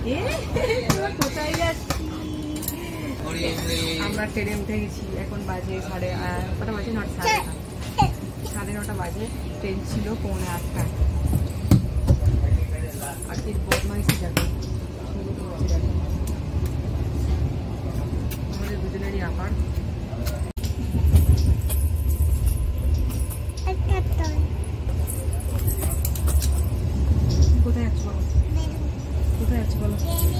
কোথায় যাচ্ছি? আমরা ট্রেনে উঠে গেছি। এখন বাজে কটা বাজে? 9:30 বাজে। ট্রেন ছিল 7:45। আর কি বদমাইশি যাবে আমাদের দুজনেরই আবার। কোথায় যাচ্ছ বলো? কোথায় যাচ্ছ বলো?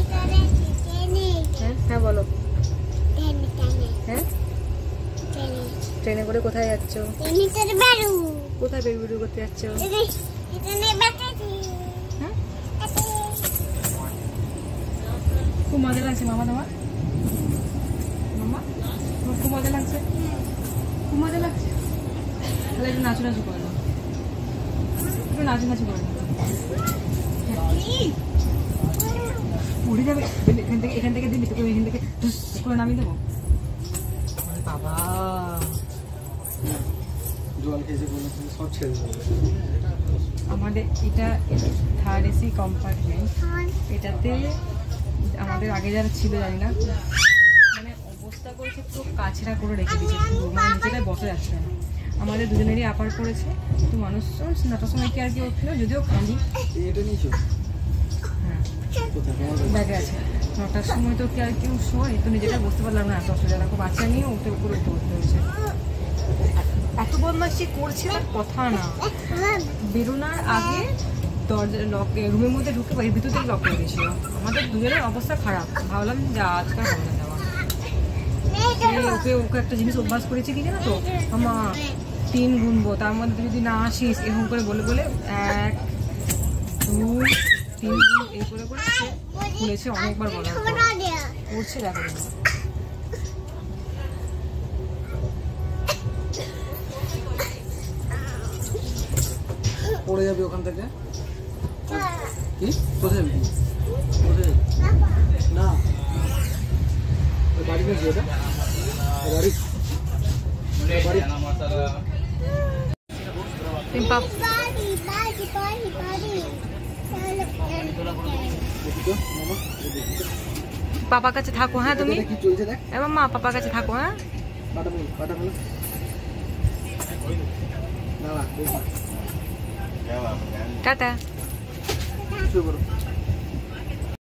হ্যাঁ বলো। হ্যাঁ ট্রেনে করে কোথায় যাচ্ছ? কোথায় বেরু করতে যাচ্ছ? খুব মজা লাগছে মামা তোমার? মামা তোমার খুব মজা লাগছে? খুব মজা লাগছে? তাহলে একটু নাচু নাচু করে নাও, একটু নাচু নাচু করে নাও। উড়ে যাবে এখান থেকে দিবি তোকে, এখান থেকে করে নামিয়ে দেবো। বাবা আমাদের এটা 3rd AC কম্পার্টমেন্ট। এটাতে আমাদের আগে যারা ছিল জানি না, মানে অবস্থা করেছে তো কাছড়া করে রেখে দিয়েছে, মানে নিজেরাই বসে যাচ্ছে না। আমাদের দুজনেরই আপার পড়েছে, তো মানুষ 9টার সময় কি আর কি উঠলো, যদিও খালি হ্যাঁ ব্যাগে আছে। 9টার সময় তো কি আর কেউ শোয়, তো নিজেটা বুঝতে পারলাম না এত অসুবিধা। দেখো বাচ্চা নিয়ে উঠে উপরে উঠতে হয়েছে। এত বদমাইশি করছে তার কথা না। বেরোনোর আগে দরজা লক, রুমের মধ্যে ঢুকে বাড়ির ভিতর থেকে লক করে দিয়েছিল। আমাদের দুজনের অবস্থা খারাপ। ভাবলাম যে আজকাল হবে না যাওয়া। ওকে একটা জিনিস অভ্যাস করেছি কি জানো তো, আমার 3 গুনবো, তার মধ্যে যদি না আসিস এরকম করে বলে 1 2 3 এই করে খুলেছে। অনেকবার বলা করছে। দেখো পড়ে যাবে ওখান থেকে। কি কোথায় যাবি? না বাড়ি গেছি, ওটা বাড়ি পাপার কাছে থাকো। হ্যাঁ তুমি এবার মা পাপার কাছে থাকো। হ্যাঁ টাটা।